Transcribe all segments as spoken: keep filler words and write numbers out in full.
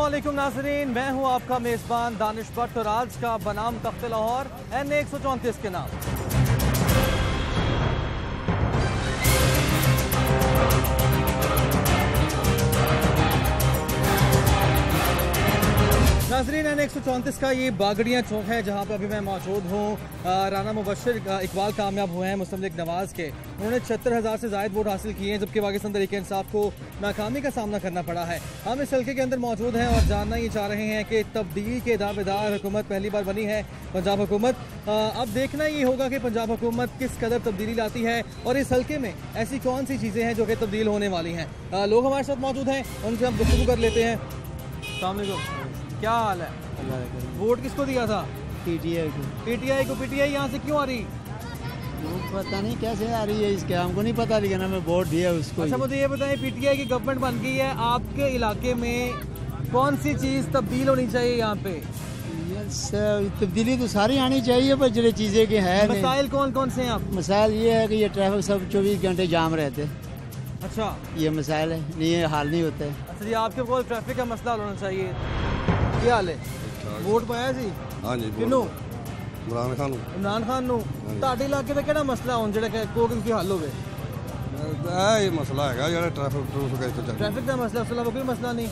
अस्सलामुअलैकुम नाज़रीन, मैं हूं आपका मेज़बान दानिश बट और आज का बनाम तख्त-ए-लाहौर एन ए एक सौ चौंतीस के नाम। नाज़रीन, एन एक सौ चौंतीस का ये बागड़ियाँ चौक है जहाँ पे अभी मैं मौजूद हूँ। राना मुबशर इकबाल कामयाब हुए हैं मुस्लिम लीग नवाज़ के। उन्होंने छिहत्तर हज़ार से ज़ायद वोट हासिल किए हैं, जबकि पाकिस्तान तहरीक इंसाफ को नाकामी का सामना करना पड़ा है। हम इस हल्के के अंदर मौजूद हैं और जानना ये चाह रहे हैं कि तब्दीली के दावेदार हुकूमत पहली बार बनी है पंजाब हुकूमत। अब देखना ये होगा कि पंजाब हुकूमत किस कदर तब्दीली लाती है और इस हल्के में ऐसी कौन सी चीज़ें हैं जो कि तब्दील होने वाली हैं। लोग हमारे साथ मौजूद हैं, उनसे हम गुफ्तगू कर लेते हैं। अस्सलाम वालेकुम, क्या हाल है? वोट किसको दिया था? पीटीआई को। पीटीआई को? पीटीआई यहाँ से क्यों आ रही? पता नहीं कैसे आ रही है, इसके हमको नहीं पता, लेकिन हमें वोट दिया उसको। अच्छा, मुझे ये बताएं, पीटीआई की गवर्नमेंट बन गई है, आपके इलाके में कौन सी चीज़ तब्दील होनी चाहिए यहाँ पे? तब्दीली तो सारी आनी चाहिए, पर जो चीज़ें के है मसाइल कौन कौन से हैं आप? मसाइल ये है कि ये ट्रैफिक सब चौबीस घंटे जाम रहते। अच्छा, ये मसाइल है, नहीं ये हाल नहीं होते। अच्छा जी, आपके को ट्रैफिक का मसला होना चाहिए। क्या हाल है? वोट पाया जी? हाँ जी। किनू? इमरान खान। इमरान खान नू। ਤੁਹਾਡੇ ਇਲਾਕੇ ਦਾ ਕਿਹੜਾ ਮਸਲਾ ਹੁਣ ਜਿਹੜਾ ਕੋਈ ਕੀ ਹੱਲ ਹੋਵੇ? ਇਹ ਮਸਲਾ ਹੈਗਾ ਜਿਹੜਾ ਟ੍ਰੈਫਿਕ ਟ੍ਰੂਫਿਕ ਇੱਥੇ ਚੱਲ ਟ੍ਰੈਫਿਕ ਦਾ ਮਸਲਾ, ਉਸ ਇਲਾਵਾ ਕੋਈ ਮਸਲਾ ਨਹੀਂ।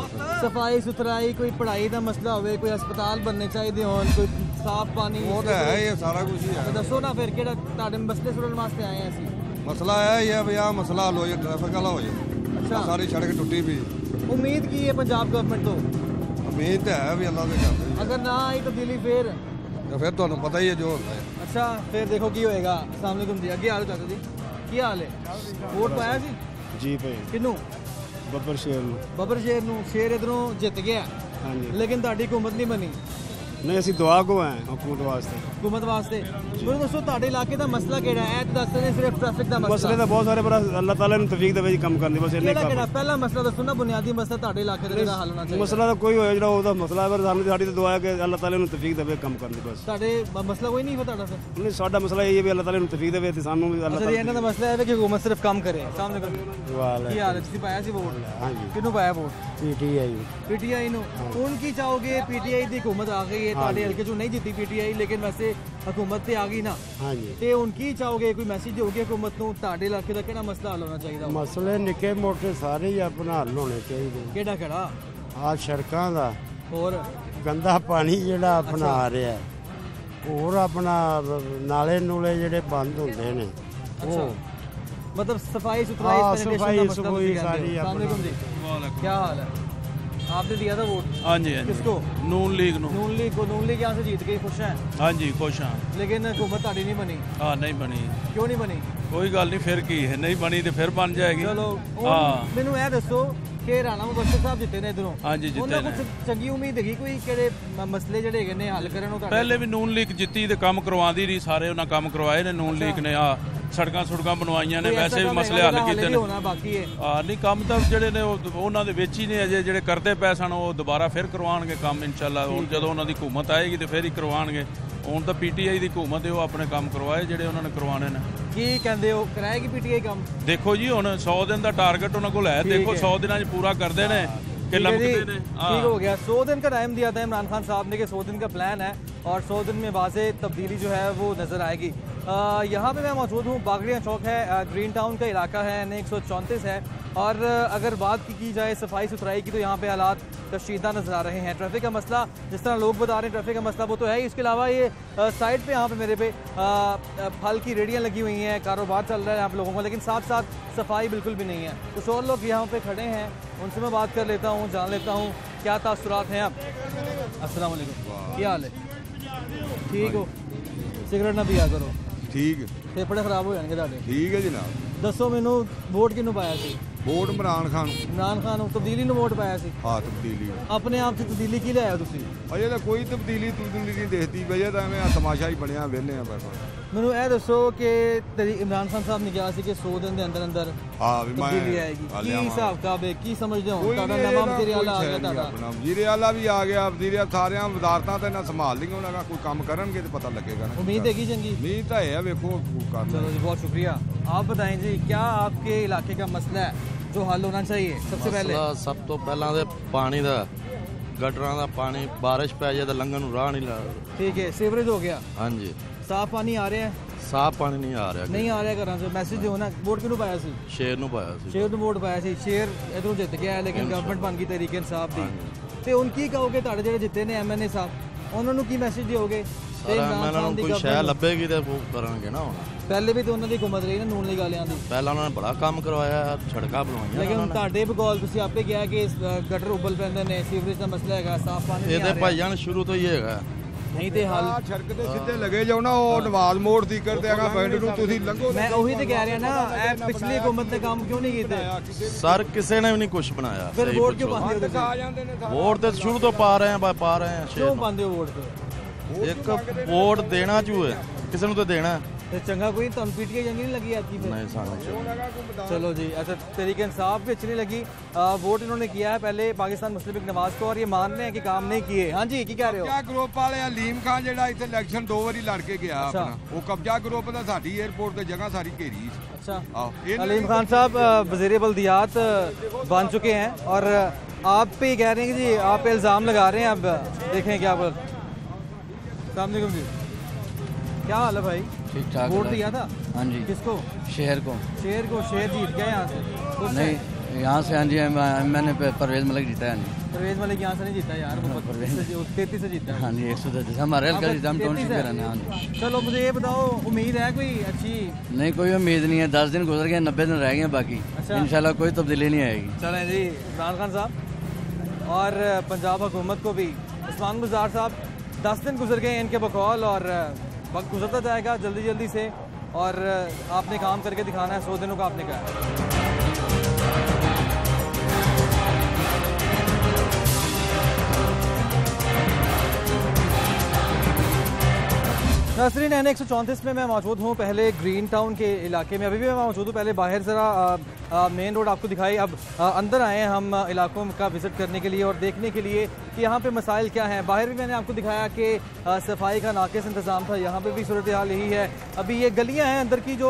ਸਫਾਈ ਸੁਥਰਾਈ, ਕੋਈ ਪੜ੍ਹਾਈ ਦਾ ਮਸਲਾ ਹੋਵੇ, ਕੋਈ ਹਸਪਤਾਲ ਬਣਨੇ ਚਾਹੀਦੇ ਹੋਣ, ਕੋਈ ਸਾਫ਼ ਪਾਣੀ। ਉਹ ਤਾਂ ਹੈ, ਇਹ ਸਾਰਾ ਕੁਝ ਹੀ ਹੈ। ਦੱਸੋ ਨਾ ਫਿਰ ਕਿਹੜਾ ਤੁਹਾਡੇ ਮਸਲੇ ਸੁਣਨ ਵਾਸਤੇ ਆਏ ਆ ਅਸੀਂ। ਮਸਲਾ ਇਹ ਹੈ ਵੀ ਆਹ ਮਸਲਾ ਹੱਲ ਹੋ ਜਾਏ, ਟ੍ਰੈਫਿਕ ਵਾਲਾ ਹੋ ਜਾਏ। ਅੱਛਾ, ਸਾਰੀ ਸੜਕ ਟੁੱਟੀ ਪਈ। ਉਮੀਦ ਕੀ ਹੈ ਪੰਜਾਬ ਗਵਰਨਮੈਂਟ ਤੋਂ? ਉਮੀਦ ਤਾਂ ਹੈ ਵੀ ਅੱਲਾ ਦੇ ਕਰਦੇ। ਅਗਰ ਨਾ ਆਈ ਤਬਦੀਲੀ ਫਿਰ ਤਾਂ ਫਿਰ ਤੁਹਾਨੂੰ ਪਤਾ ਹੀ ਹੈ ਜੋ ਹੁੰਦਾ ਹੈ। ਅੱਛਾ, ਫਿਰ ਦੇਖੋ ਕੀ ਹੋਏਗਾ। अस्सलाम वालेकुम जी, ਅੱਗੇ ਆ ਜਾਓ ਚਾਚਾ ਜੀ, ਕੀ ਹਾਲ ਹੈ? ਵੋਟ ਪਾਇਆ ਸੀ ਜੀ ਭਾਈ? ਕਿਹਨੂੰ? ਬੱਬਰ ਸ਼ੇਰ ਨੂੰ। ਬੱਬਰ ਸ਼ੇਰ ਨੂੰ। ਸ਼ੇਰ ਇਧਰੋਂ ਜਿੱਤ ਗਿਆ, ਹਾਂਜੀ, ਲੇਕਿਨ ਤੁਹਾਡੀ ਹੁਕੂਮਤ ਨਹੀਂ ਬਣੀ। ਨਹੀਂ, ਅਸੀਂ ਦੁਆ ਕੋ ਆਏ ਹੁਕੂਮਤ ਵਾਸਤੇ। हुकूमत वास्ते ਮੈਨੂੰ ਦੱਸੋ ਤੁਹਾਡੇ ਇਲਾਕੇ ਦਾ ਮਸਲਾ ਕਿਹੜਾ ਹੈ? ਇਹ ਦੱਸ ਰਹੇ ਸਿਰਫ ਟ੍ਰੈਫਿਕ ਦਾ ਮਸਲਾ। ਮਸਲੇ ਤਾਂ ਬਹੁਤ ਸਾਰੇ, ਪਰ ਅੱਲਾਹ ਤਾਲਾ ਨੂੰ ਤੌਫੀਕ ਦੇਵੇ ਜੀ ਕੰਮ ਕਰਨ ਦੀ, ਬਸ ਇੰਨਾ ਹੀ ਕਿਹੜਾ ਕਿਹੜਾ ਕੰਮ। ਪਹਿਲਾ ਮਸਲਾ ਦੱਸੋ ਨਾ, ਬੁਨਿਆਦੀ ਮਸਲਾ ਤੁਹਾਡੇ ਇਲਾਕੇ ਦਾ ਜਿਹੜਾ ਹੱਲ ਹੋਣਾ ਚਾਹੀਦਾ। ਮਸਲਾ ਤਾਂ ਕੋਈ ਹੋਇਆ ਜਿਹੜਾ ਉਹਦਾ ਮਸਲਾ ਹੈ, ਪਰ ਸਾਨੂੰ ਸਾਡੀ ਤਾਂ ਦੁਆ ਹੈ ਕਿ ਅੱਲਾਹ ਤਾਲਾ ਨੂੰ ਤੌਫੀਕ ਦੇਵੇ ਕੰਮ ਕਰਨ ਦੀ, ਬਸ। ਤੁਹਾਡੇ ਮਸਲਾ ਕੋਈ ਨਹੀਂ ਹੈ ਤੁਹਾਡਾ? ਫਿਰ ਨਹੀਂ, ਸਾਡਾ ਮਸਲਾ ਇਹ ਹੈ ਵੀ ਅੱਲਾਹ ਤਾਲਾ ਨੂੰ ਤੌਫੀਕ ਦੇਵੇ ਤੇ ਸਾਨੂੰ ਵੀ ਅੱਲਾਹ ਅੱਛਾ ਜੀ, ਇਹਨਾਂ ਦਾ ਮਸਲਾ ਹੈ ਕਿ ਹੁਕੂਮਤ ਸਿਰਫ ਕੰਮ ਕਰੇ। ਸਾਹਮਣੇ ਤਾਲਾ। ਕੀ ਹਾਲ ਹੈ? ਤੁਸੀਂ ਪਾਇਆ ਸੀ ਵੋਟ? ਹਾਂਜੀ। ਕਿਹਨੂੰ ਪਾਇਆ ਵੋਟ? पीटीआई पीटीआई ਨੂੰ। ਹੁਣ ਕੀ ਚਾਹੋਗੇ? ਪੀਟੀਆਈ ਦੀ ਹੁਕੂਮਤ ਆ ਗਈ ਹੈ, ਤੁਹਾਡੇ ਹਲਕੇ ਚੋਂ ਨਹੀਂ ਜਿੱਤੀ ਪੀਟੀਆਈ, ਲੇਕਿਨ ਵੈਸੇ हुकूमत ਤੇ ਆ ਗਈ ਨਾ। ਹਾਂਜੀ। ਤੇ ਹੁਣ ਕੀ ਚਾਹੋਗੇ? ਕੋਈ ਮੈਸੇਜ ਹੋਗੇ ਹੁਕੂਮਤ ਨੂੰ? ਤੁਹਾਡੇ ਇਲਾਕੇ ਦਾ ਕਿਹੜਾ ਮਸਲਾ ਹੱਲ ਹੋਣਾ ਚਾਹੀਦਾ? ਮਸਲੇ ਨਿੱਕੇ ਮੋਟੇ ਸਾਰੇ ਹੀ ਆਪਣਾ ਹੱਲ ਹੋਣੇ ਚਾਹੀਦੇ। ਕਿਹੜਾ ਕਿਹੜਾ? ਆ ਸੜਕਾਂ ਦਾ, ਹੋਰ ਗੰਦਾ ਪਾਣੀ ਜਿਹੜਾ ਆਪਣਾ ਆ ਰਿਹਾ, ਹੋਰ ਆਪਣਾ ਨਾਲੇ ਨੂਲੇ ਜਿਹੜੇ ਬੰਦ ਹੁੰਦੇ ਨੇ ਉਹ, मतलब सफाई सुथराई, सफाई सफाई सारी। क्या हाल है? आपने दिया था वोट? हाँ जी, हाँ जी। किसको? नून लीग नू। नून लीग को। नून लीग यहाँ से जीत गई, खुश हैं? हाँ जी, खुश हाँ। लेकिन हुकूमत ताड़ी नहीं बनी। हाँ, नहीं बनी। क्यों नहीं बनी? कोई गल नहीं, फिर की है, नहीं बनी तो फिर बन जाएगी। चलो, हाँ। मैनू यह दसो कि राणा मुबशर साहब जिते ने इधरों। हाँ जी, जिते ने। कुछ चंगी उम्मीद है कोई किहड़े मसले जिहड़े हैगे ने हल करन? पहले भी नून लीग जित्ती ते काम करवांदी रही, सारे उन्हें काम करवाए ने नून लीग ने। हाँ, सड़कां सुड़कां बनवाइयां ने, वैसे भी मसले हल कीते ने। बाकी है हाँ, नहीं काम तो जिहड़े ने उन्हां दे विच ही ने, अजे जिहड़े करदे पए सन ਉਹ ਦੁਬਾਰਾ ਫਿਰ ਕਰਵਾਉਣਗੇ ਕੰਮ ਇਨਸ਼ਾਅੱਲਾ। ਹੁਣ ਜਦੋਂ ਉਹਨਾਂ ਦੀ ਹਕੂਮਤ ਆਏਗੀ ਤੇ ਫਿਰ ਹੀ ਕਰਵਾਉਣਗੇ। ਹੁਣ ਤਾਂ ਪੀਟੀਆਈ ਦੀ ਹਕੂਮਤ ਹੈ, ਉਹ ਆਪਣੇ ਕੰਮ ਕਰਵਾਏ ਜਿਹੜੇ ਉਹਨਾਂ ਨੇ ਕਰਵਾਉਣੇ ਨੇ। ਕੀ ਕਹਿੰਦੇ ਹੋ, ਕਰਾਏਗੀ ਪੀਟੀਆਈ ਕੰਮ? ਦੇਖੋ ਜੀ, ਹੁਣ ਸੌ ਦਿਨ ਦਾ ਟਾਰਗੇਟ ਉਹਨਾਂ ਕੋਲ ਹੈ, ਦੇਖੋ ਸੌ ਦਿਨਾਂ 'ਚ ਪੂਰਾ ਕਰਦੇ ਨੇ कि लमकते ने। ठीक हो गया। सौ दिन का टाइम दिया था इमरान खान साहब ने कि सौ दिन का प्लान है और सौ दिन में वाज़े तब्दीली जो है वो नज़र आएगी। यहाँ पे मैं मौजूद हूँ, बागड़ियाँ चौक है, ग्रीन टाउन का इलाका है, एन ए एक सौ चौंतीस है। और अगर बात की, की जाए सफाई सुथराई की, तो यहाँ पे हालात कशीदा नज़र आ रहे हैं। ट्रैफिक का मसला जिस तरह लोग बता रहे हैं, ट्रैफिक का मसला वो तो है ही। इसके अलावा ये साइड पे यहाँ पे मेरे पे फल की रेडियाँ लगी हुई हैं, कारोबार चल रहा है यहाँ पे लोगों का, लेकिन साथ साथ सफाई बिल्कुल भी नहीं है। कुछ और लोग यहाँ पे खड़े हैं, उनसे मैं बात कर लेता हूँ, जान लेता हूँ क्या तासुरात हैं। आप अस्सलाम वालेकुम, क्या हाल है? ठीक हो? सिगरेट ना पिया करो, ठीक। फेफड़े खराब हो जाएंगे ਤੁਹਾਡੇ। ठीक है जनाब। दसो मैनू वोट किनू पाया सी? वोट इमरान खान। इमरान खान ਨੂੰ ਤਬਦੀਲੀ ਨੂੰ ਵੋਟ ਪਾਇਆ ਸੀ? हाँ, तब्दीली। ਆਪਣੇ ਆਪ 'ਚ ਤਬਦੀਲੀ ਕੀ ਲਿਆਇਆ ਤੁਸੀਂ? ਅਜੇ ਤਾਂ ਕੋਈ ਤਬਦੀਲੀ ਤਬਦੀਲੀ ਨਹੀਂ ਦੇਖਦੀ ਵਜ੍ਹਾ ਤਾਂ ਐਵੇਂ ਤਮਾਸ਼ਾ ਹੀ ਬਣਿਆ, ਵਿਹਲੇ ਆ ਬਸ। ਮੈਨੂੰ ਇਹ ਦੱਸੋ ਕਿ ਤੇਰੀ ਇਮਰਾਨ ਖਾਨ ਸਾਹਿਬ ਨੇ ਕਿਹਾ ਸੀ ਕਿ ਸੌ ਦਿਨ ਦੇ ਅੰਦਰ ਅੰਦਰ ਹਾਂ ਵੀ ਮੈਂ ਤਬਦੀਲੀ ਆਏਗੀ। ਕੀ ਹਿਸਾਬ ਕਿਤਾਬ ਹੈ, ਕੀ ਸਮਝਦੇ ਹੋ? ਕੋਈ ਤੁਹਾਡਾ ਨਹੀਂ, ਨਵਾਂ ਇਹਦਾ ਵਜ਼ੀਰ ਆਲਾ ਆ ਕੋਈ ਗਿਆ, ਸ਼ੈ ਨਹੀਂ ਤੁਹਾਡਾ ਆਪਣਾ ਵਜ਼ੀਰ ਆਲਾ ਵੀ ਆ ਗਿਆ। ਵਜ਼ੀਰ ਸਾਰਿਆਂ ਵਜ਼ਾਰਤਾਂ ਤੇ ਨਾ ਸੰਭਾਲ ਲਈਆਂ, ਉਹਨਾਂ ਦਾ ਕੋਈ ਕੰਮ ਕਰਨਗੇ ਤੇ ਪਤਾ लगेगा ना। उम्मीद है चंगी? उम्मीद तो है, वेखो कर। चलो जी, बहुत शुक्रिया। आप बताएं जी, क्या आपके इलाके का मसला है जो हल होना चाहिए? सबसे पहले सब तो पहला पानी का ਗਟਰਾਂ ਦਾ ਪਾਣੀ ਬਾਰਿਸ਼ ਪੈ ਜਾਏ ਤਾਂ ਲੰਘਣ ਨੂੰ ਰਾਹ ਨਹੀਂ ਲੱਗਦਾ। ठीक है, सीवरेज हो गया, ਹਾਂਜੀ साफ पानी आ रहा है? ਸਾਫ ਪਾਣੀ ਨਹੀਂ ਆ ਰਿਹਾ। नहीं आ रहा घरों से, मैसेज दिओ ना। वोट किनू पाया सी? ਸ਼ੇਰ ਨੂੰ ਪਾਇਆ ਸੀ। शेर नूं वोट पाया सी, शेर इधरों जित गया है, लेकिन गवर्नमेंट बन गई तहरीक इंसाफ दी। ते हुण की कहोगे तुहाडे ਜਿਹੜੇ ਜਿੱਤੇ ਨੇ ਐਮਐਨਏ ਸਾਹਿਬ, ਉਹਨਾਂ ਨੂੰ ਕੀ ਮੈਸੇਜ ਦਿਓਗੇ? ਤੇ ਇਹਨਾਂ ਨੂੰ ਕੋਈ ਸ਼ੈ ਲੱਭੇਗੀ ਤੇ ਉਹ ਕਰਾਂਗੇ ਨਾ। ਹੁਣ ਪਹਿਲੇ ਵੀ ਤੇ ਉਹਨਾਂ ਦੀ ਹੁਕੂਮਤ ਰਹੀ ਨਾ ਨੂਨ ਲੀਗ ਵਾਲਿਆਂ ਦੀ। ਪਹਿਲਾਂ ਉਹਨਾਂ ਨੇ ਬੜਾ ਕੰਮ ਕਰਵਾਇਆ, ਸੜਕਾਂ ਬਣਵਾਈਆਂ। ਲੇਕਿਨ ਹੁਣ ਤੁਹਾਡੇ ਬਗੌਲ ਤੁਸੀਂ ਆਪੇ ਕਿਹਾ ਕਿ ਗਟਰ ਉਬਲ ਪੈਂਦੇ ਨੇ, ਸੀਵਰੇਜ ਦਾ ਮਸਲਾ ਹੈਗਾ, ਸਾਫ਼ ਪਾਣੀ ਨਹੀਂ ਆ ਰਿਹਾ। ਇਹਦੇ ਭਾਈਆਂ ਸ਼ੁਰੂ ਤੋਂ ਹੀ ਹੈਗਾ। ਨਹੀਂ ਤੇ ਹੱਲ ਸੜਕ ਦੇ ਸਿੱਧੇ ਲੱਗੇ ਜਾਓ ਨਾ, ਉਹ ਨਵਾਜ਼ ਮੋੜ ਦੀ ਕਰਦੇ ਹੈਗਾ ਪਿੰਡ ਨੂੰ, ਤੁਸੀਂ ਲੰਘੋ। ਮੈਂ ਉਹੀ ਤੇ ਕਹਿ ਰਿਹਾ ਨਾ, ਇਹ ਪਿਛਲੀ ਹੁਕੂਮਤ ਨੇ ਕੰਮ ਕਿਉਂ ਨਹੀਂ ਕੀਤੇ? ਸਰ ਕਿਸੇ ਨੇ ਵੀ ਨਹੀਂ ਕੁਝ ਬਣਾਇਆ। ਫਿਰ ਵੋਟ ਕਿਉਂ ਪਾਉਂਦੇ ਹੋ ਤੁਸੀਂ? ਆ ਜਾਂਦੇ ਨੇ ਵੋਟ ਤੇ ਸ਼ੁਰੂ ਤੋਂ ਪਾ ਰਹੇ ਆ ਪਾ ਰਹੇ ਆ। ਕਿਉਂ ਪਾਉਂਦੇ ਹੋ ਵੋਟ ਤੇ? ਇੱਕ ਵੋਟ ਦੇਣਾ ਚੂ ਹੈ, ਕਿਸੇ ਨੂੰ ਤਾਂ ਦੇਣਾ। ਤੇ ਚੰਗਾ ਕੋਈ ਤੁਹਾਨੂੰ ਪੀਟੀਆਈ ਚੰਗੀ ਨਹੀਂ लगी आपकी? नहीं सामने चलो जी। अच्छा, तहरीक इंसाफ भी अच्छी नहीं लगी। आ, वोट इन्होंने किया है पहले पाकिस्तान मुस्लिम लीग नवाज को, और ये मान रहे हैं कि काम नहीं किए। हाँ जी, की कह रहे हो? ਕਬਜ਼ਾ ਗਰੁੱਪ ਵਾਲੇ ਅਲੀਮ ਖਾਨ ਜਿਹੜਾ ਇੱਥੇ ਇਲੈਕਸ਼ਨ ਦੋ ਵਾਰੀ ਲੜ ਕੇ ਗਿਆ ਆਪਣਾ, ਉਹ ਕਬਜ਼ਾ ਗਰੁੱਪ ਦਾ ਸਾਡੀ 에ਅਰਪੋਰਟ ਤੇ ਜਗ੍ਹਾ ਸਾਰੀ ਘੇਰੀ। अच्छा, ਆਹ अलीम खान साहब वज़ीर बल्दियात बन चुके हैं, और आप पे कह रहे हैं कि जी आप पे इल्ज़ाम लगा रहे हैं। अब देखें क्या पर। अस्सलाम वालेकुम जी, क्या हाल है भाई? ठीक ठाक। वोट दिया था? हाँ जी। किसको? शहर को। शेर को? शेर जीत गया यहाँ से? खुश हैं? नहीं, यहाँ से हाँ जी मैंने परवेज मलिक जीता है। परवेज मलिक यहाँ से नहीं जीता यार, वो तैतीस से जीता है। हाँ जी, एक सौ तैतीस हमारे हल्का जीता, हम टाउनशिप में रहना। हाँ जी। चलो मुझे ये बताओ, उम्मीद है कोई अच्छी? नहीं, कोई उम्मीद नहीं है। दस दिन गुजर गए, नब्बे दिन रह गए बाकी। अच्छा। इंशाल्लाह कोई तब्दीली नहीं आएगी। चलें जी, इमरान खान साहब और पंजाब हुकूमत को भी, उस्मान गुजार साहब, दस दिन गुजर गए इनके बकौल, और वक्त गुजरता जाएगा जल्दी जल्दी से, और आपने काम करके दिखाना है। सौ दिनों का आपने कहा। नाज़रीन, एन ए एक सौ चौंतीस में मैं मौजूद हूँ, पहले ग्रीन टाउन के इलाके में, अभी भी मैं मौजूद हूँ। पहले बाहर ज़रा मेन रोड आपको दिखाई, अब आ, अंदर आए हैं हम इलाकों का विज़िट करने के लिए और देखने के लिए कि यहाँ पे मसाइल क्या हैं। बाहर भी मैंने आपको दिखाया कि सफाई का नाक़िस इंतज़ाम था, यहाँ पे भी सूरत हाल यही है। अभी ये गलियाँ हैं अंदर की जो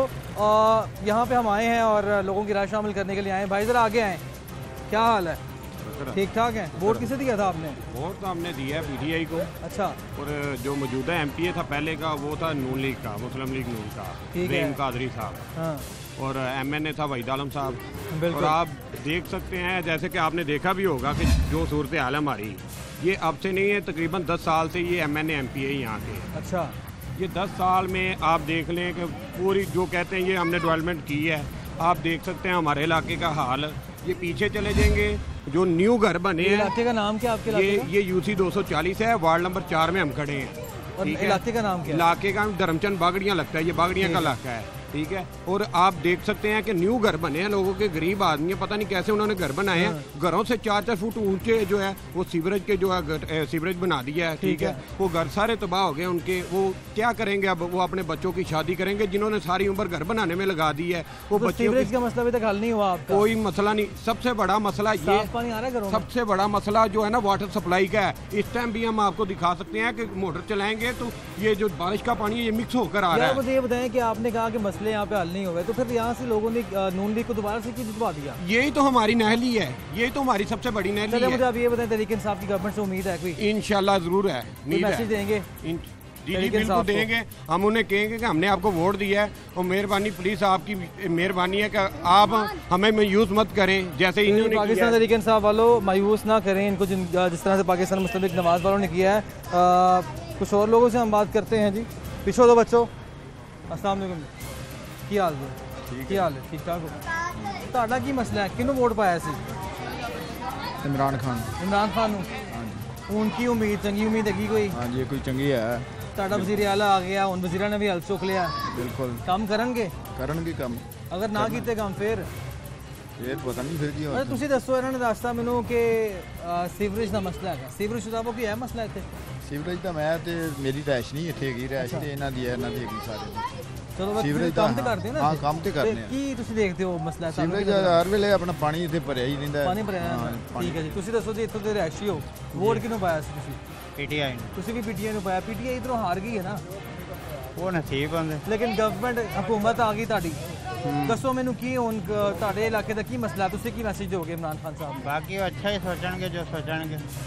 यहाँ पे हम आए हैं और लोगों की राय शामिल करने के लिए आए हैं। भाई ज़रा आगे आएँ, क्या हाल है? ठीक ठाक है। वोट किसे दिया था आपने? वोट तो हमने दिया है पीटीआई को। अच्छा। और जो मौजूदा एमपीए था पहले का, वो था नून लीग का, मुस्लिम लीग नून का, रीम कादरी साहब। हाँ। और एमएनए था वहीद आलम साहब। बिल्कुल। और आप देख सकते हैं, जैसे कि आपने देखा भी होगा कि जो सूरत हाल हमारी, ये अब से नहीं है, तकरीबन दस साल से ये एमएनए एमपीए यहाँ के। अच्छा। ये दस साल में आप देख लें कि पूरी जो कहते हैं ये हमने डेवलपमेंट की है। आप देख सकते हैं हमारे इलाके का हाल। ये पीछे चले जाएंगे, जो न्यू घर बने हैं। इलाके का नाम क्या आपके इलाके ये का? ये यूसी दो सौ चालीस है, वार्ड नंबर चार में हम खड़े हैं। और इलाके का नाम क्या है? इलाके का धर्मचंद बागड़ियाँ लगता है, ये बागड़ियाँ का इलाका है। ठीक है। और आप देख सकते हैं कि न्यू घर बने हैं, लोगों के गरीब आदमी है, पता नहीं कैसे उन्होंने घर बनाए हैं। घरों से चार चार फुट ऊंचे जो है वो सीवरेज के जो है सीवरेज बना दिया है। ठीक है। वो घर सारे तबाह हो गए उनके। वो क्या करेंगे अब? वो अपने बच्चों की शादी करेंगे जिन्होंने सारी उम्र घर बनाने में लगा दी है। वो तो सीवरेज का मसला अभी तक हल नहीं हुआ आपका? कोई मसला नहीं। सबसे बड़ा मसला ये, पानी आ रहा है घरों में? सबसे बड़ा मसला जो है ना वाटर सप्लाई का है। इस टाइम भी हम आपको दिखा सकते हैं कि मोटर चलाएंगे तो ये जो बारिश का पानी है ये मिक्स होकर आ रहा है। मुझे ये बताएं कि आपने कहा कि मसले यहाँ पे हल नहीं हुए, तो फिर यहाँ से लोगों ने नून लीग को दोबारा से क्यों जितवा दिया? यही तो हमारी नहली है, यही तो हमारी सबसे बड़ी नहली है। मुझे आप ये बताएं, तहरीक इंसाफ की गवर्नमेंट से उम्मीद है कोई? इंशाल्लाह जरूर है, मैसेज देंगे? जी जी बिल्कुल देंगे। हम उन्हें कहेंगे कि हमने आपको वोट दिया है और मेहरबानी प्लीज आपकी मेहरबानी है कि आप हमें मायूस मत करें जैसे इन्होंने पाकिस्तान तहरीक इंसाफ वालों मायूस ना करें इनको, जिस तरह से पाकिस्तान मुस्लिम लीग नवाज वालों ने किया है। कुछ और लोगों से हम बात करते हैं जी। पिछो दो बच्चों, अस्सलाम वालेकुम, की हाल है? की हाल है? ठीक ठाक हो? ਤੁਹਾਡਾ ਕੀ ਮਸਲਾ ਹੈ? ਕਿਹਨੂੰ ਵੋਟ ਪਾਇਆ ਸੀ? इमरान खान। इमरान खान ਨੂੰ? ਹੁਣ ਕੀ ਉਮੀਦ, ਚੰਗੀ ਉਮੀਦ ਹੈਗੀ ਕੋਈ? हाँ जी, कोई चंगी है। ਤੁਹਾਡਾ ਵਜ਼ੀਰ ਆਲਾ ਆ ਗਿਆ, ਹੁਣ ਵਜ਼ੀਰਾਂ ਨੇ ਵੀ ਹਲ ਚੁੱਕ ਲਿਆ। बिल्कुल ਕੰਮ ਕਰਨਗੇ? करनगे कम। ਅਗਰ ਨਾ ਕੀਤੇ ਕੰਮ ਫਿਰ? ਇਹ ਪਤਾ ਨਹੀਂ ਫਿਰ ਕੀ ਹੋਣਾ। ਅਰੇ ਤੁਸੀਂ ਦੱਸੋ, ਇਹਨਾਂ ਨੇ ਦੱਸਤਾ ਮੈਨੂੰ ਕਿ ਸੀਵਰੇਜ ਦਾ ਮਸਲਾ ਹੈਗਾ। ਸੀਵਰੇਜ ਦਾ ਕੋਈ ਹੈ ਮਸਲਾ ਇੱਥੇ? ਸੀਵਰੇਜ ਦਾ ਮੈਂ ਤੇ ਮੇਰੀ ਰੈਸ਼ ਨਹੀਂ ਇੱਥੇ ਹੈਗੀ, ਰੈਸ਼ ਤੇ ਇਹਨਾਂ ਦੀ ਹੈ, ਇਹਨਾਂ ਦੀ ਹੈਗੀ ਸਾਰੇ ਦੀ। ਚਲੋ ਸੀਵਰੇਜ ਕੰਮ ਤੇ ਕਰਦੇ ਨਾ? ਹਾਂ ਕੰਮ ਤੇ ਕਰਦੇ ਆ। ਕੀ ਤੁਸੀਂ ਦੇਖਦੇ ਹੋ ਮਸਲਾ? ਸੀਵਰੇਜ ਹਰ ਵੇਲੇ ਆਪਣਾ ਪਾਣੀ ਇੱਥੇ ਭਰਿਆ ਹੀ ਰਹਿੰਦਾ ਹੈ। ਪਾਣੀ ਭਰਿਆ ਰਹਿੰਦਾ। ਠੀਕ ਹੈ ਜੀ, ਤੁਸੀਂ ਦੱਸੋ ਜੀ, ਇੱਥੋਂ ਦੇ ਰੈਸ਼ੀ ਹੋ, ਵੋਟ ਕਿਹਨੂੰ ਪਾਇਆ ਸੀ ਤੁਸੀਂ? ਪੀਟੀਆਈ ਨੂੰ। ਤੁਸੀਂ ਵੀ ਪੀਟੀਆਈ ਨੂੰ ਪਾਇਆ? ਪੀਟੀਆਈ ਇਧਰੋਂ ਹਾਰ ਗਈ ਹੈ ਨਾ? ਉਹ ਨਸੀਬ ਹੁੰਦੇ। ਲੇਕਿਨ ਗਵਰਨਮੈਂਟ ਹਕੂਮਤ ਆ ਗਈ ਤੁਹਾਡੀ। ਦੱਸੋ ਮੈਨੂੰ ਕੀ ਹੁਣ ਤੁਹਾਡੇ ਇਲਾਕੇ ਦਾ ਕੀ ਮਸਲਾ, ਤੁਸੀਂ ਕੀ ਮੈਸੇਜ ਦਿਓਗੇ ਇਮਰਾਨ ਖਾਨ ਸਾਹਿਬ ਨੂੰ? ਬਾਕੀ ਉਹ ਅੱਛਾ ਹੀ ਸੋਚਣਗੇ ਜੋ ਸੋਚਣਗੇ।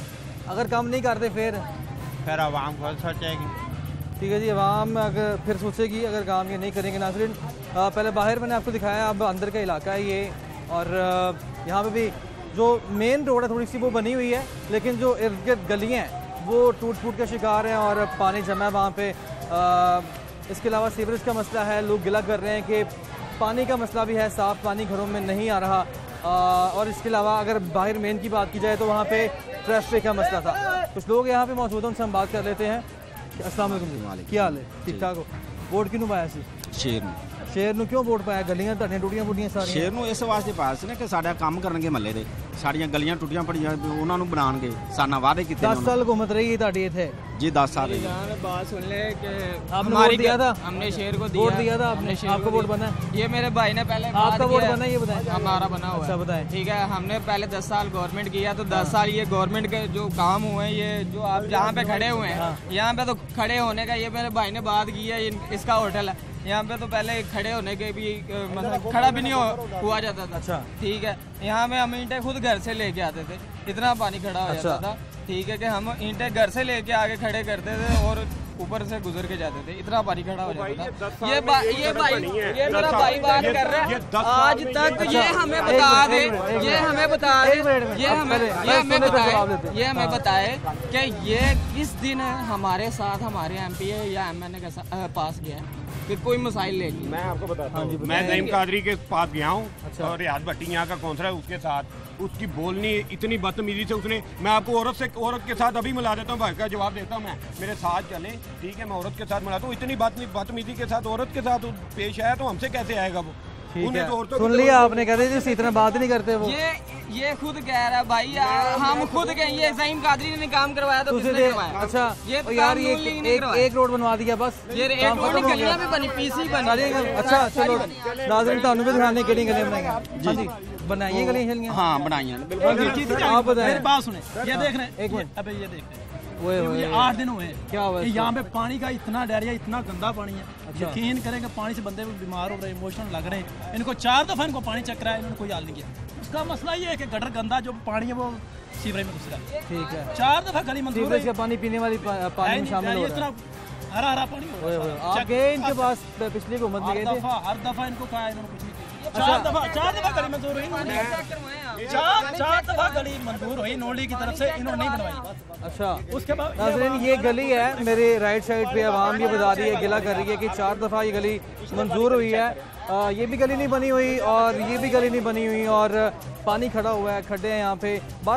अगर कम नहीं करते फिर फिर आवाम खुद सोचेगी। ठीक है जी, आवाम अगर फिर सोचेगी अगर काम ये नहीं करेंगे। नाज़रीन पहले बाहर मैंने आपको दिखाया, अब अंदर का इलाका है ये, और यहाँ पे भी जो मेन रोड है थोड़ी सी वो बनी हुई है, लेकिन जो इर्द गिर्द गलियाँ हैं वो टूट फूट के शिकार हैं और पानी जमा है वहाँ पे। आ, इसके अलावा सीवरेज का मसला है, लोग गिला कर रहे हैं कि पानी का मसला भी है, साफ़ पानी घरों में नहीं आ रहा। आ, और इसके अलावा अगर बाहर मेन की बात की जाए तो वहाँ पे ट्रैफिक का मसला था। कुछ लोग यहाँ पे मौजूद हैं, उनसे हम बात कर लेते हैं। अस्सलाम वालेकुम, क्या हाल है? ठीक ठाक हो? वोट किनू पाया सी? शेर ਨੂੰ शेर ਨੂੰ क्यों वोट पाया? गलियां ਤੁਹਾਡੀਆਂ ਟੁੱਟੀਆਂ ਫੁੱਟੀਆਂ ਸਾਰੀਆਂ। शेर ਨੂੰ ਇਸ ਵਾਸਤੇ ਪਾਇਆ ਸੀ ਨਾ ਕਿ ਸਾਡਾ ਕੰਮ ਕਰਨਗੇ ਮਹੱਲੇ ਦੇ, ਸਾਡੀਆਂ ਗਲੀਆਂ ਟੁੱਟੀਆਂ ਪੜੀਆਂ ਉਹਨਾਂ ਨੂੰ ਬਣਾਉਣਗੇ, ਸਾਨਾ ਵਾਅਦੇ ਕੀਤੇ दस साल हुकूमत रही है ਤੁਹਾਡੀ ਇੱਥੇ जी दस साल बात सुन ले कि आपने वोट दिया था? हमने शेर को वोट दिया था आपने? आपका वोट बना है? ये मेरे भाई ने पहले आपका वोट बना है, ये बताएं। हमारा बना हुआ अच्छा बताएं। ठीक है, हमने पहले दस साल गवर्नमेंट किया तो दस साल ये गवर्नमेंट के जो काम हुए हैं, ये जो आप जहाँ पे खड़े हुए हैं, यहाँ पे तो खड़े होने का ये मेरे भाई ने बात की है, इसका होटल है यहाँ पे, तो पहले खड़े होने के भी मतलब खड़ा भी नहीं हुआ जाता था। अच्छा ठीक है, यहाँ पे हम ईंटें खुद घर से लेके आते थे, इतना पानी खड़ा हो जाता था। ठीक है कि हम ईंटें घर से लेके आगे खड़े करते थे और ऊपर से गुजर के जाते थे, इतना पानी खड़ा हो जाता था। ये बा, ये भाई ये मेरा भाई बात कर रहा है, आज तक ये हमें बता दे, ये हमें बता दे, ये हमें ये हमें बताए ये हमें बताए कि ये किस दिन हमारे साथ हमारे एम पी या एम एन ए के पास गया है कि कोई मसाइल लेगी। मैं आपको बताता हूँ, मैं नईम कादरी के पास गया हूँ और रियाज भट्टी यहाँ का कौंसलर है, उसके साथ उसकी बोलनी इतनी बदतमीजी से उसने, मैं आपको औरत से औरत के साथ अभी मिला देता हूँ, भाई का जवाब देता हूँ मैं, मेरे साथ चले। ठीक है, मैं औरत के साथ मिलाता हूँ, इतनी बदतमीजी के साथ औरत के साथ पेश आया तो हमसे कैसे आएगा वो? तो सुन लिया आपने, कहते थे इतना बात नहीं करते वो। ये ये खुद कह रहा है भाई, हम खुद कह, ये नईम कादरी ने काम करवाया तो किसने करवाया? अच्छा ये यार ये एक, एक रोड बनवा दिया बस, ये एक रोड गलियां भी बनी, पीसी बनी। अच्छा चलो नाज़रीन तानू भी दिखाने केड़ी गलियां बनाएंगे जी, बनाइए गलियां चलिए। हाँ बनाइए, बिल्कुल। आप बताएं। मेरी बात सुने, ये देख रहे हैं, एक मिनट, अबे ये देख रहे हैं, ये आठ दिन हुए हैं, क्या हुआ यहाँ पे पानी का इतना डर है, इतना गंदा पानी है। अच्छा। यकीन करेंगे पानी से बंदे बीमार हो रहे हैं, इमोशनल लग रहे हैं। इनको चार दफा इनको पानी चक रहा है, इन्होंने कोई हल नहीं किया। उसका मसला ये है कि गटर गंदा जो पानी है वो सीवरेज में घुस रहा है। ठीक है, चार दफा गली मंजूर है, सीवरेज का पानी पीने वाली पानी में शामिल हो रहा है, हरा हरा पानी हो रहा है। आप गए इनके पास पिछली हुकूमत में गए थे? हर दफा इनको कहा, इन्होंने कुछ नहीं किया। चार दफा चार दफा गली मंजूर हुई, चार चार दफा गली मंजूर हुई नोली की तरफ से, इन्होंने नहीं बनवाई। अच्छा, उसके बाद नाज़रीन ये गली है मेरे राइट साइड पे, आवाम ये बता रही है, गिला कर रही है कि चार दफ़ा ये गली मंजूर हुई है, आ, ये भी गली नहीं बनी हुई और ये भी गली नहीं बनी हुई और पानी खड़ा हुआ है, खड्डे हैं यहाँ पे।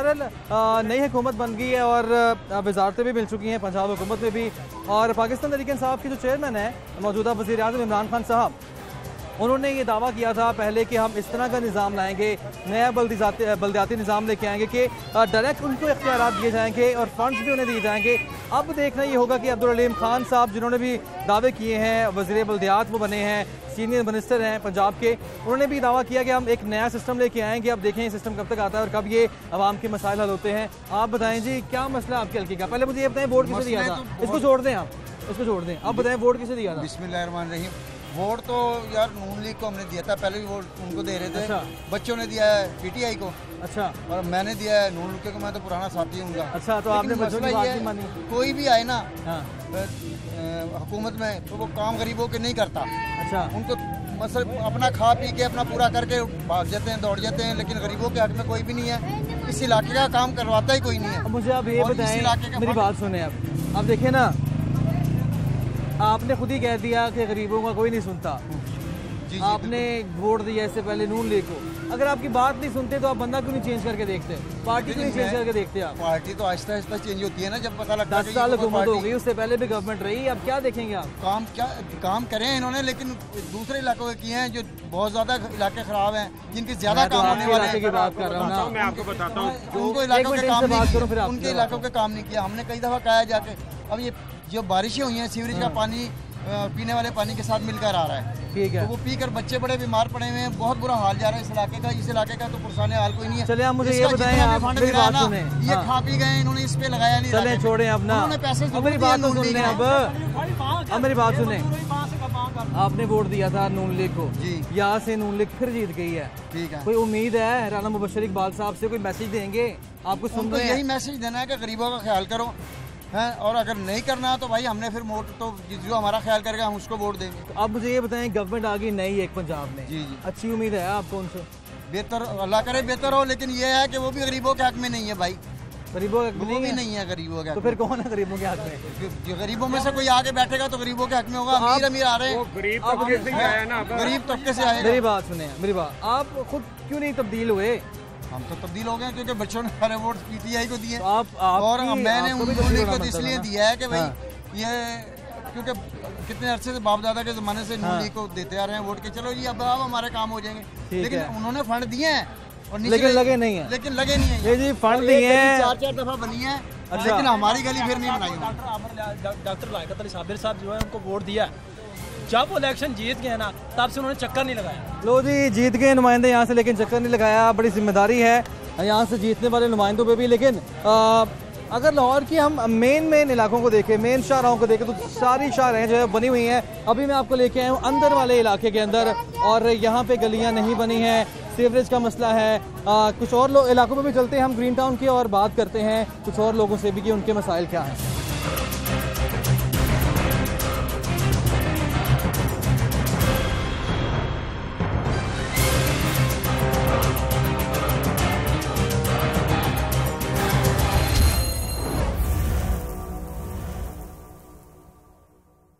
बहरहाल नई हुकूमत बन गई है और वजारतें भी मिल चुकी हैं पंजाब हुकूमत में भी, और पाकिस्तान तहरीक इंसाफ के जो चेयरमैन है मौजूदा वज़ीर आज़म इमरान खान साहब, उन्होंने ये दावा किया था पहले कि हम इस तरह का निज़ाम लाएंगे, नया बल्दियाती निज़ाम लेके आएंगे कि डायरेक्ट उनको इख्तियारात दिए जाएंगे और फंड्स भी उन्हें दिए जाएंगे। अब देखना ये होगा कि अब्दुल अलीम खान साहब जिन्होंने भी दावे किए हैं, वज़ीर बल्दियात वो बने हैं, सीनियर मिनिस्टर हैं पंजाब के, उन्होंने भी दावा किया कि हम एक नया सिस्टम लेके आएंगे। अब देखें ये सिस्टम कब तक आता है और कब ये आवाम के मसाइल हल होते हैं। आप बताएं जी, क्या मसला आपके हल्के का? पहले मुझे ये बताएं वोट किसे दिया था? इसको छोड़ दें, आप इसको छोड़ दें, आप बताएं वोट किसे दिया था? बिस्मिल्लाहिर्रहमानिर्रहीम। वोट तो यार नून लीग को हमने दिया था, पहले भी वोट उनको दे रहे थे। अच्छा। बच्चों ने दिया है पीटीआई को। अच्छा। और मैंने दिया है नून लीग को, मैं तो पुराना साथी हूँ। अच्छा, तो आपने बच्चों की बात नहीं मानी? कोई भी आए ना हुकूमत में तो वो काम गरीबों के नहीं करता। अच्छा। उनको मतलब अपना खा पी के अपना पूरा करके भाग जाते हैं, दौड़ जाते हैं, लेकिन गरीबों के हक में कोई भी नहीं है, इस इलाके का काम करवाता ही कोई नहीं है। मुझे आप ये बताएं, मेरी बात सुने आप आप देखिए ना, आपने खुद ही कह दिया कि गरीबों का कोई नहीं सुनता। जी, जी, आपने वोट दिया इससे पहले नून लीग को, अगर आपकी बात नहीं सुनते तो आप बंदा क्यों नहीं चेंज करके देखते? पार्टी क्यों नहीं चेंज करके देखते आप? पार्टी तो आहिस्ता आहिस्ता चेंज होती है ना, जब पता लगता है। दस साल हुकूमत हो गई, उससे पहले भी गवर्नमेंट रही, अब क्या देखेंगे आप? काम क्या काम करें इन्होंने, लेकिन दूसरे इलाकों के किए हैं जो बहुत ज्यादा इलाके खराब हैं, जिनकी ज्यादा काम होने वाले हैं। की बात कर रहा हूँ ना, मैं आपको बताता हूँ, उनको इलाकों के काम नहीं, उनके इलाकों के काम नहीं किया। हमने कई दफा कहा जाके, अब ये जो बारिशें हुई हैं, सीवरेज का पानी पीने वाले पानी के साथ मिलकर आ रहा है। ठीक है, तो वो पीकर बच्चे बड़े बीमार पड़े हुए हैं, बहुत बुरा हाल जा रहा है इस इलाके का। इस इलाके का तो पुरसाने हाल कोई नहीं है। चले आप मुझे ये बताएं, आप मेरी बात सुने, ये खा पी गए, इन्होंने इस पे लगाया नहीं। चले छोड़े अपना, अब मेरी बात तो सुन लें, अब अब मेरी बात सुने, आपने वोट दिया था नून लीग को जी, यहाँ से नून लीग फिर जीत गई है, ठीक है। कोई उम्मीद है राना मुबशर इकबाल साहब से कोई मैसेज देंगे? आपको सुन रहे हैं, यही मैसेज देना है कि गरीबों का ख्याल करो हैं, और अगर नहीं करना तो भाई हमने फिर वोट तो जो हमारा ख्याल करेगा हम उसको वोट देंगे। तो अब मुझे ये बताएं, गवर्नमेंट आ गई नई एक पंजाब में, जी जी, अच्छी उम्मीद है आपको उनसे? बेहतर अल्लाह करे बेहतर हो, लेकिन ये है कि वो भी गरीबों के हक में नहीं है भाई, गरीबों के वो भी नहीं है गरीबों के। तो फिर कौन है गरीबों के हक में? गरीबों में से कोई आगे बैठेगा तो गरीबों के हक में होगा। अमीर अमीर आ रहे हैं, गरीब तबके से ही आया ना, गरीब तबके से आए। मेरी बात सुने, मेरी बात, आप खुद क्यों नहीं तब्दील हुए? हम तो तब्दील हो गए क्योंकि बच्चों ने सारे वोट पीटीआई को दिए, आप और मैंने उनको इसलिए दिया है कि भाई ये क्योंकि कितने अरसे से बाप दादा के जमाने से नून लीग को देते आ रहे हैं वोट के, चलो जी अब अब हमारे काम हो जाएंगे, लेकिन उन्होंने फंड दिए हैं और लेकिन लगे नहीं है, लेकिन लगे नहीं है। ये जी फंड दिए हैं, चार चार दफा बनी है, लेकिन हमारी गली फिर नहीं बनाई। डॉक्टर लायकत अली साबिर साहब जो है उनको वोट दिया, जब वो इलेक्शन जीत गए ना तब से उन्होंने चक्कर नहीं लगाया। लो जी जीत गए नुमाइंदे यहाँ से, लेकिन चक्कर नहीं लगाया, बड़ी जिम्मेदारी है यहाँ से जीतने वाले नुमाइंदों पे भी। लेकिन आ, अगर लाहौर की हम मेन मेन इलाकों को देखें, मेन शाहराहों को देखें, तो सारी शाहराहें जो है बनी हुई हैं। अभी मैं आपको लेके आया हूँ अंदर वाले इलाके के अंदर, और यहाँ पे गलियाँ नहीं बनी हैं, सीवरेज का मसला है। आ, कुछ और लोग इलाकों में भी चलते हैं हम ग्रीन टाउन के, और बात करते हैं कुछ और लोगों से भी कि उनके मसाइल क्या हैं।